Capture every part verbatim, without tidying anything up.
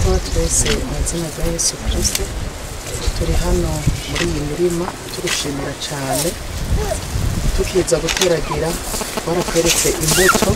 Amahoro twese mu izina rya Yesu Kristo. Turi hano muri iyi mirima turushimira cyane, tukiza guteragira barakweretse imbuto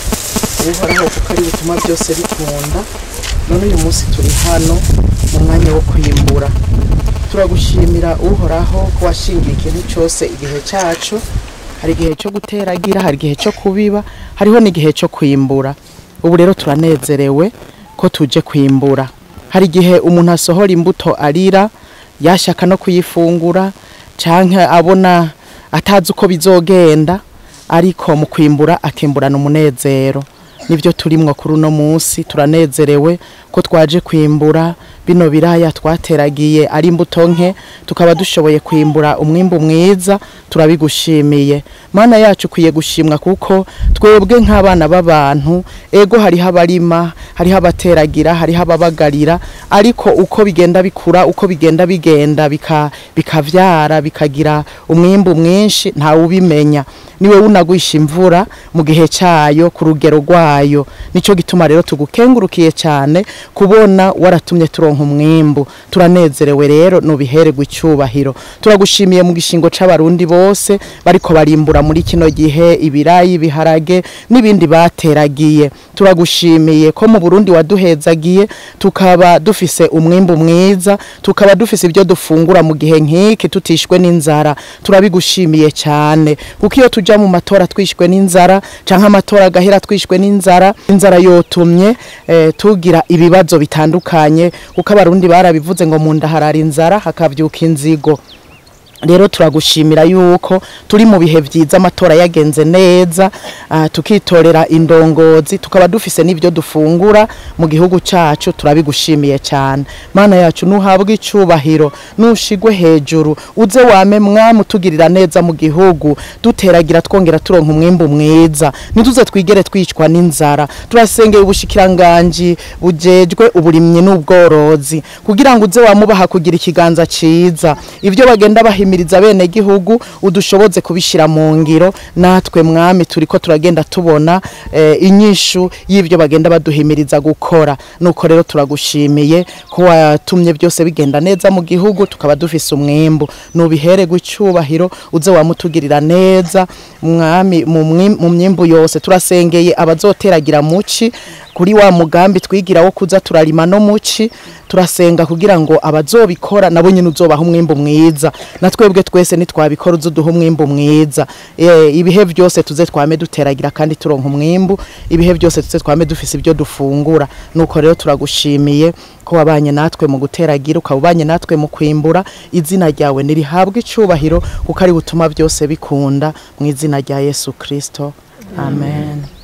uhoraho kuko ari bituma byose bikunda. None uyu munsi turi hano mu mwanya wo kwimbura. Turagushimira uhoraho ko washingiye ikintu cyose igihe cyacu. Hari igihe cyo guteragira, hari igihe cyo kubiba, hariho n'igihe cyo kwimbura. Ubu rero turanezerewe ko tuje kwimbura. Hari igihe umuntu asohora imbuto arira yashaka no kuyifungura canke abona atazi uko bizogenda, ariko mu kwimbura akimburana umunezero. Nivyo turimwo kuri uno munsi, turanezerewe ko twaje kwimbura bino biraya twateragiye ari imbuto nke, tukaba dushoboye kwimbura umwimbu mwiza. Turabigushimiye Mana yacu, kuye gushimwa kuko twebwe nk'abana b'abantu, ego hari habarima, hari habateragira, hari hababagarira, ariko uko bigenda bikura, uko bigenda bigenda bika bikavyara bikagira umwimbu mwinshi nta ubimenya. Niwe unagwisha imvura mu gihe cyayo ku rugero rwayo. Nico gituma rero tugukengurukiye cyane kubona waratumye turonka umwimbu. Turanezerewe rero nubihererwa icyubahiro. Turagushimiye mu gishingo c'abarundi bose bariko barimbura muri kino gihe ibirayi, biharage n'ibindi bateragiye. Turagushimiye ko mu Burundi waduhezagiye tukaba dufise umwimbu mwiza, tukaba dufise ibyo dufungura mu gihe nk'iki tutishwe n'inzara. Turabigushimiye cyane kuko iyo tuja mu matora twishwe n'inzara canke amatora gahera twishwe n'inzara, inzara yotumye eh, tugira ibibazo bitandukanye kuko abarundi barabivuze ngo mu nda harara inzara hakavyuka inzigo. Rero turagushimira yuko turi mu bihe vyiza, amatora yagenze neza, uh, tukitorera indongozi, tukaba dufise n'ibyo dufungura mu gihugu cacu. Turabigushimiye cyane Mana yacu, nuhabwe icubahiro, nushigwe hejuru, uze wame mwamu tugirira neza mu gihugu, duteragira twongera turonka umwimbu mwiza, nituze twigere twicwa n'inzara. Turasengeye ubushikiranganji bujejwe uburimyi n'ubworozi kugira ngo uze wamubaha kugira ikiganza ciza, ivyo bagenda bahi miriza bene gihugu udushoboze kubishira mu ngiro. Natwe mwami turiko turagenda tubona e, inyishu y'ivyo bagenda baduhimiriza gukora. Nuko rero turagushimiye ko watumye byose bigenda neza mu gihugu, tukaba dufise umwimbu. Nubihererwa icyubahiro, uze wamutugirira neza mwami mu myimbu yose. Turasengeye abazoteragira muci kuri wa mugambi twigira wo kuza turarima no muci. Turasenga kugira ngo abazobikora nabo nyine uzobaha umwimbu mwiza, natwebwe twese nitwabikora uzuduha umwimbu mwiza. E, ibihe byose tuze twame duteragira kandi turonka umwimbu, ibihe byose tuze twame dufise ibyo dufungura. Nuko rero turagushimiye ko wabanye natwe mu guteragira, ukabanye natwe mu kwimbura. Izina ryawe nirihabwe icubahiro kuko ari butuma byose bikunda, mu izina rya Yesu Kristo, amen.